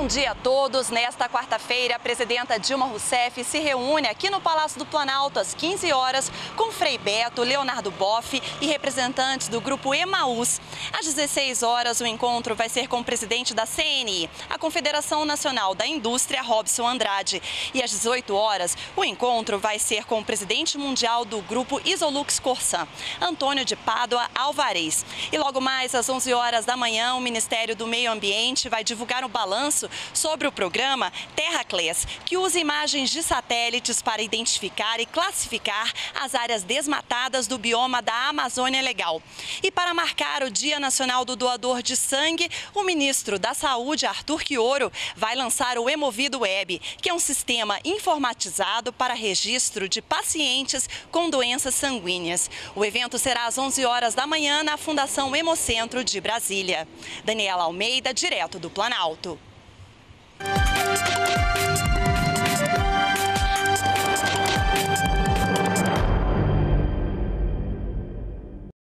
dia a todos. Nesta quarta-feira, a presidenta Dilma Rousseff se reúne aqui no Palácio do Planalto às 15 horas com Frei Beto, Leonardo Boff e representantes do grupo Emaús. Às 16 horas, o encontro vai ser com o presidente da CNI, a Confederação Nacional da Indústria, Robson Andrade. E às 18 horas, o encontro vai ser com o presidente mundial do grupo Isolux Corsan, Antônio de Pádua Alvarez. E logo mais às 11 horas da manhã, o Ministério do Meio Ambiente vai divulgar um balanço sobre o programa Terraclés, que usa imagens de satélites para identificar e classificar as áreas desmatadas do bioma da Amazônia Legal. E para marcar o Dia Nacional do Doador de Sangue, o ministro da Saúde, Arthur Quioro, vai lançar o Hemovido Web, que é um sistema informatizado para registro de pacientes com doenças sanguíneas. O evento será às 11 horas da manhã na Fundação Hemocentro de Brasília. Daniela Almeida, direto do Planalto.